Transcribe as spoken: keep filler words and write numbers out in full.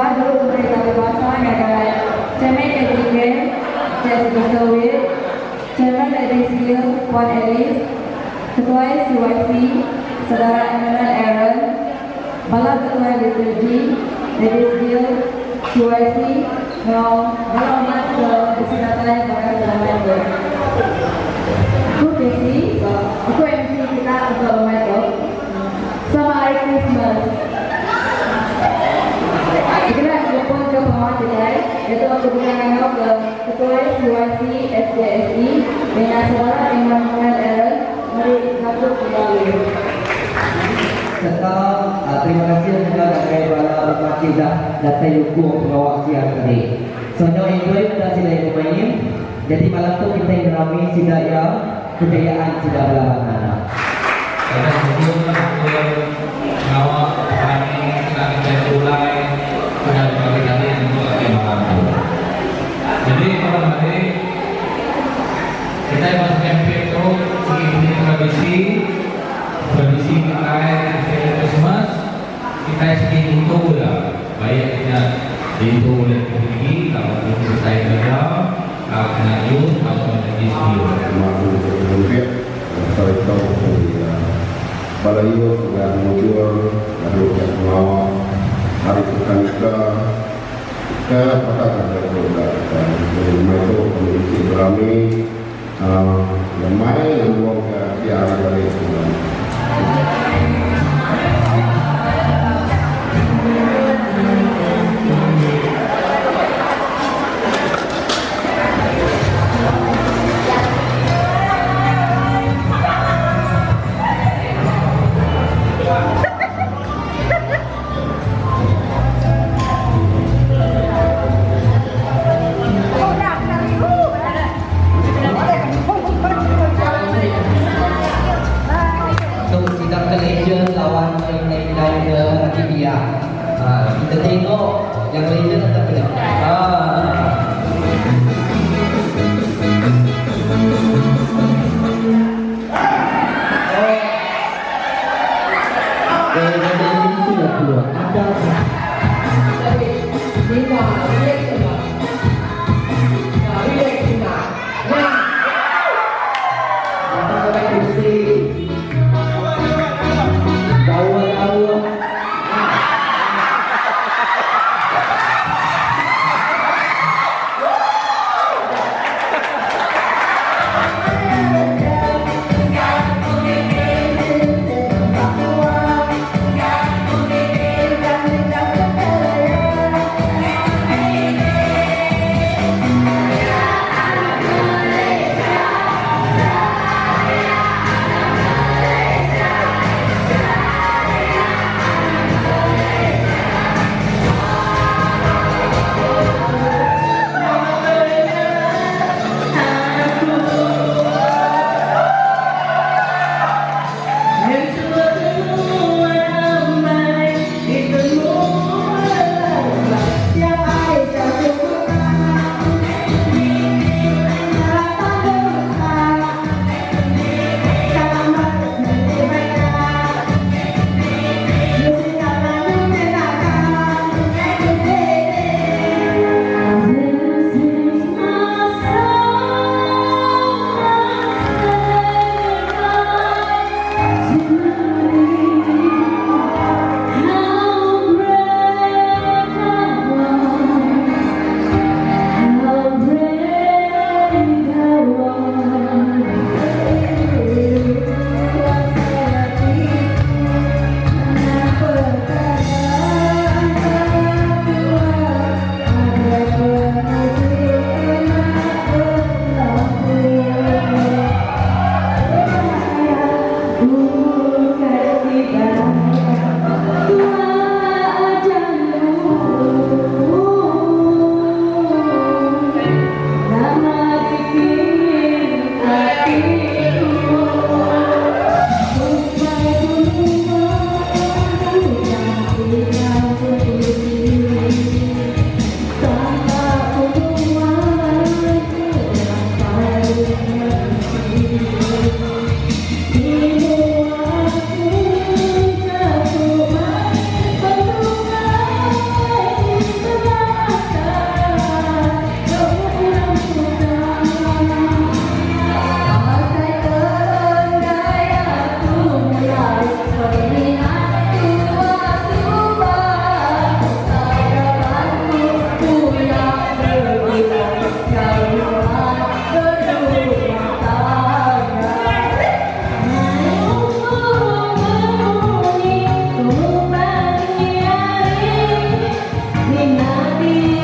Guru Putri Tabibasa Negara Chairman Kedrigen Jessica Sowit, Chairman Edisiel Puan Elis, Ketua C Y C Saudara Emilan Aaron, Bala Ketua Liturgi Edisiel C Y C mau berhormat ke Destinatan Bakar Dalam Aku Desi, aku M C kita untuk Lometo. Selamat Hari Christmas. Kita telepon ke pengawal kita, yaitu untuk mengenal ke Ketua C Y C S D S I dengan saudara Emilan Aaron. Mari masuk kembali. Serta uh, terima kasih juga dari para masjid datang yuku pengawal siang tadi. Soalnya enjoy dah sila pemain. Jadi malam tu kita yang ramai sida ya kejayaan sudah berlangsung. Kita sebelum pengawal kami kita mulai pada pagi hari untuk lima malam. Jadi malam hari kita masuk campaign itu ini tradisi tradisi kita yang Christmas kita segini itu ya baik kita itu oleh tinggi kalau belum selesai kerja kalau kena jus kalau kena dispute mampu kemudian saya tahu balaio sudah muncul lalu yang mau hari kita ke perkataan dari dan itu memiliki berani lemai yang buang ke tiara dari Tuhan. Lawan yang lain-lain ke Arabia. Nah, kita tengok yang lainnya tetap kena. Ah. Eh, jadi itu dah keluar. Ada. Jadi, lima, relax lima. Nah, relax lima. Nah. Kita pakai kursi. Terima natin